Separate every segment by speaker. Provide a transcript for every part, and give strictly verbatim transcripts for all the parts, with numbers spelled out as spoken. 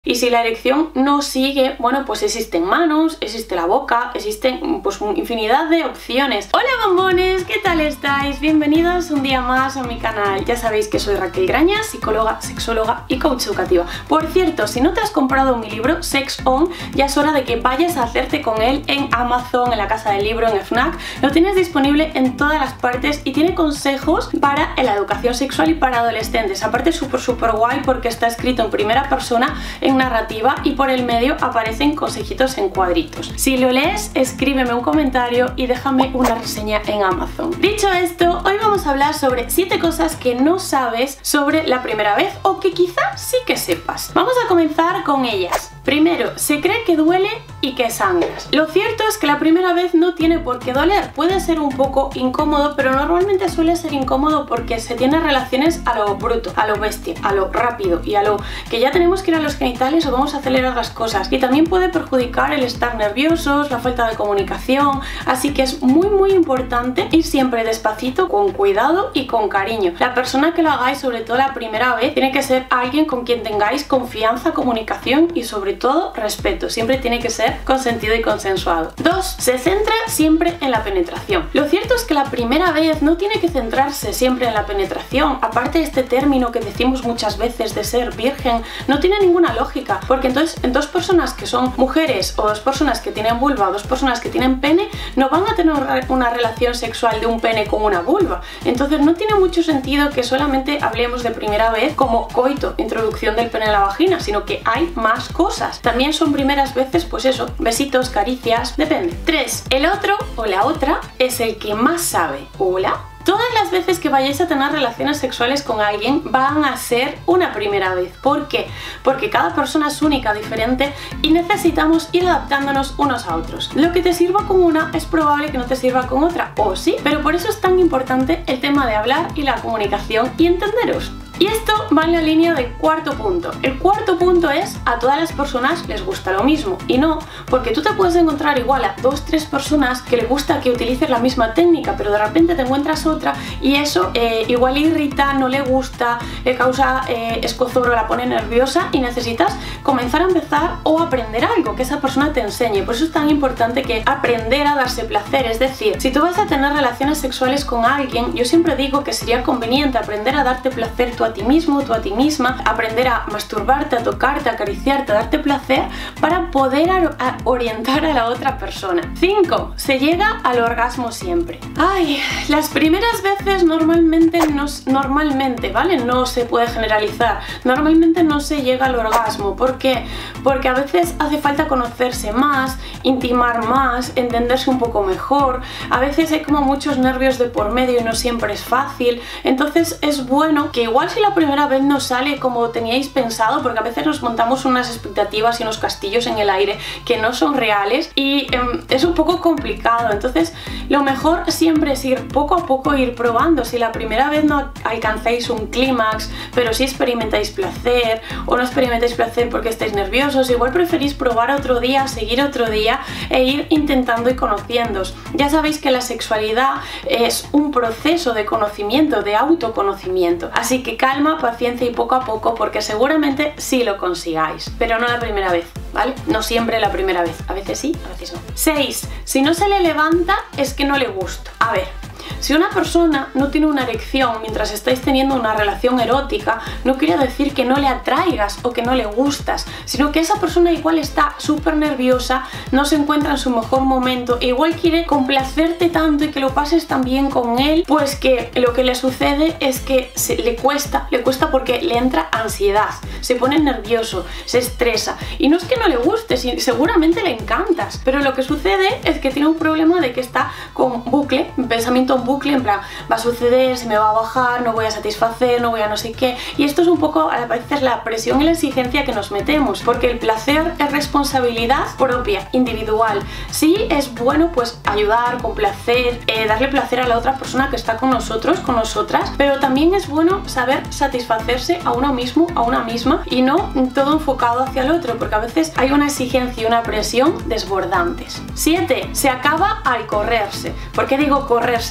Speaker 1: Y si la erección no sigue, bueno, pues existen manos, existe la boca, existen pues infinidad de opciones. Hola bombones, ¿qué tal estáis? Bienvenidos un día más a mi canal. Ya sabéis que soy Raquel Graña, psicóloga, sexóloga y coach educativa. Por cierto, si no te has comprado mi libro Sex On, ya es hora de que vayas a hacerte con él en Amazon, en la casa del libro, en FNAC. Lo tienes disponible en todas las partes y tiene consejos para la educación sexual y para adolescentes. Aparte súper súper guay porque está escrito en primera persona, en narrativa, y por el medio aparecen consejitos en cuadritos. Si lo lees, escríbeme un comentario y déjame una reseña en Amazon. Dicho esto, hoy vamos a hablar sobre siete cosas que no sabes sobre la primera vez o que quizá sí que sepas. Vamos a comenzar con ellas. Primero, se cree que duele y que sangras. Lo cierto es que la primera vez no tiene por qué doler, puede ser un poco incómodo, pero normalmente suele ser incómodo porque se tiene relaciones a lo bruto, a lo bestia, a lo rápido y a lo que ya tenemos que ir a los genitales o vamos a acelerar las cosas. Y también puede perjudicar el estar nerviosos, la falta de comunicación, así que es muy muy importante ir siempre despacito, con cuidado y con cariño. La persona que lo hagáis, sobre todo la primera vez, tiene que ser alguien con quien tengáis confianza, comunicación y sobre todo respeto. Siempre tiene que ser consentido y consensuado. Dos, se centra siempre en la penetración. Lo cierto es que la primera vez no tiene que centrarse siempre en la penetración. Aparte, este término que decimos muchas veces de ser virgen no tiene ninguna lógica, porque entonces en dos personas que son mujeres o dos personas que tienen vulva o dos personas que tienen pene no van a tener una relación sexual de un pene con una vulva. Entonces no tiene mucho sentido que solamente hablemos de primera vez como coito, introducción del pene en la vagina, sino que hay más cosas. También son primeras veces, pues eso, besitos, caricias, depende. Tres, el otro o la otra es el que más sabe. Hola. Todas las veces que vayáis a tener relaciones sexuales con alguien van a ser una primera vez. ¿Por qué? Porque cada persona es única, diferente y necesitamos ir adaptándonos unos a otros. Lo que te sirva con una es probable que no te sirva con otra, o sí, pero por eso es tan importante el tema de hablar y la comunicación y entenderos. Y esto va en la línea del cuarto punto. El cuarto punto es: a todas las personas les gusta lo mismo. Y no, porque tú te puedes encontrar igual a dos, tres personas que les gusta que utilices la misma técnica, pero de repente te encuentras otra y eso eh, igual irrita, no le gusta, le causa eh, escozor o la pone nerviosa y necesitas comenzar a empezar o aprender algo que esa persona te enseñe. Por eso es tan importante que aprender a darse placer. Es decir, si tú vas a tener relaciones sexuales con alguien, yo siempre digo que sería conveniente aprender a darte placer tú a ti mismo, tú a ti misma, aprender a masturbarte, a tocarte, a acariciarte, a darte placer para poder a orientar a la otra persona. cinco. Se llega al orgasmo siempre. Ay, las primeras veces normalmente no, normalmente, ¿vale? No se puede generalizar. Normalmente no se llega al orgasmo. ¿Por qué? Porque a veces hace falta conocerse más, intimar más, entenderse un poco mejor. A veces hay como muchos nervios de por medio y no siempre es fácil. Entonces es bueno que igual si la primera vez no sale como teníais pensado, porque a veces nos montamos unas expectativas y unos castillos en el aire que no son reales y eh, es un poco complicado. Entonces lo mejor siempre es ir poco a poco, ir probando. Si la primera vez no alcanzáis un clímax, pero si experimentáis placer o no experimentáis placer porque estáis nerviosos, igual preferís probar otro día, seguir otro día e ir intentando y conociéndoos. Ya sabéis que la sexualidad es un proceso de conocimiento, de autoconocimiento, así que calma, paciencia y poco a poco, porque seguramente sí lo consigáis, pero no la primera vez, ¿vale? No siempre la primera vez, a veces sí, a veces no. seis. Si no se le levanta es que no le gusta. A ver, si una persona no tiene una erección mientras estáis teniendo una relación erótica, no quiere decir que no le atraigas o que no le gustas, sino que esa persona igual está súper nerviosa, no se encuentra en su mejor momento e igual quiere complacerte tanto y que lo pases tan bien con él, pues que lo que le sucede es que se, le cuesta, le cuesta porque le entra ansiedad, se pone nervioso, se estresa. Y no es que no le guste, seguramente le encantas, pero lo que sucede es que tiene un problema de que está con bucle, pensamiento en bucle, en plan, va a suceder, se me va a bajar, no voy a satisfacer, no voy a no sé qué. Y esto es un poco a veces la presión y la exigencia que nos metemos, porque el placer es responsabilidad propia, individual. Sí es bueno pues ayudar, complacer, eh, darle placer a la otra persona que está con nosotros, con nosotras, pero también es bueno saber satisfacerse a uno mismo, a una misma, y no todo enfocado hacia el otro, porque a veces hay una exigencia y una presión desbordantes. siete. Se acaba al correrse. ¿Por qué digo correrse?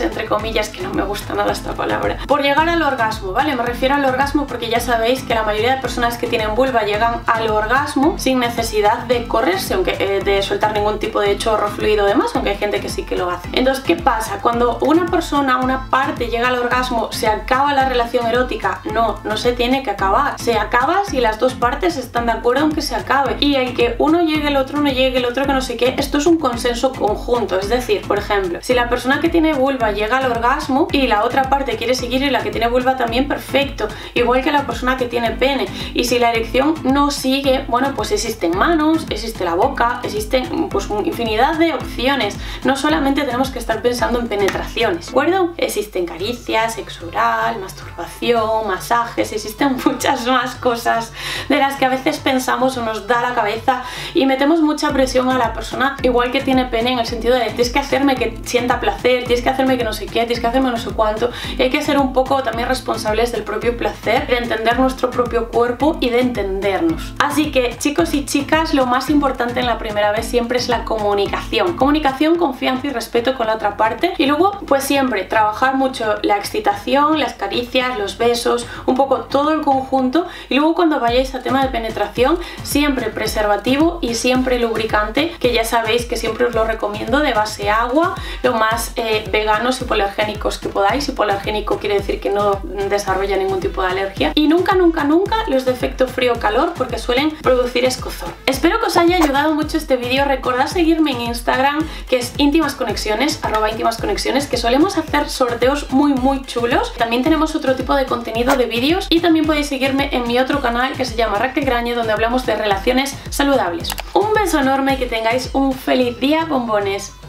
Speaker 1: entre comillas, que no me gusta nada esta palabra, por llegar al orgasmo, ¿vale? Me refiero al orgasmo porque ya sabéis que la mayoría de personas que tienen vulva llegan al orgasmo sin necesidad de correrse, aunque eh, de soltar ningún tipo de chorro, fluido o demás, aunque hay gente que sí que lo hace. Entonces, ¿qué pasa? Cuando una persona, una parte llega al orgasmo, ¿se acaba la relación erótica? No, no se tiene que acabar. Se acaba si las dos partes están de acuerdo en que se acabe. Y el que uno llegue, el otro no llegue, el otro que no sé qué, esto es un consenso conjunto. Es decir, por ejemplo, si la persona que tiene vulva llega al orgasmo y la otra parte quiere seguir y la que tiene vulva también, perfecto. Igual que la persona que tiene pene. Y si la erección no sigue, bueno, pues existen manos, existe la boca, existen pues infinidad de opciones. No solamente tenemos que estar pensando en penetraciones, ¿de acuerdo? Existen caricias, sexo oral, masturbación, masajes, existen muchas más cosas de las que a veces pensamos o nos da la cabeza y metemos mucha presión a la persona igual que tiene pene, en el sentido de tienes que hacerme que sienta placer, tienes que hacerme que no sé qué, tienes que hacerme no sé cuánto, y hay que ser un poco también responsables del propio placer, de entender nuestro propio cuerpo y de entendernos. Así que, chicos y chicas, lo más importante en la primera vez siempre es la comunicación. Comunicación, confianza y respeto con la otra parte, y luego pues siempre trabajar mucho la excitación, las caricias, los besos, un poco todo el conjunto, y luego cuando vayáis a tema de penetración, siempre preservativo y siempre lubricante, que ya sabéis que siempre os lo recomiendo, de base agua, lo más eh, veganos y polargénicos que podáis. Y polargénico quiere decir que no desarrolla ningún tipo de alergia, y nunca nunca nunca los de efecto frío o calor, porque suelen producir escozor. Espero que os haya ayudado mucho este vídeo. Recordad seguirme en Instagram, que es íntimas conexiones, arroba íntimas conexiones, que solemos hacer sorteos muy muy chulos. También tenemos otro tipo de contenido de vídeos, y también podéis seguirme en mi otro canal que se llama Raquel Grañe, donde hablamos de relaciones saludables. Un beso enorme y que tengáis un feliz día, bombones.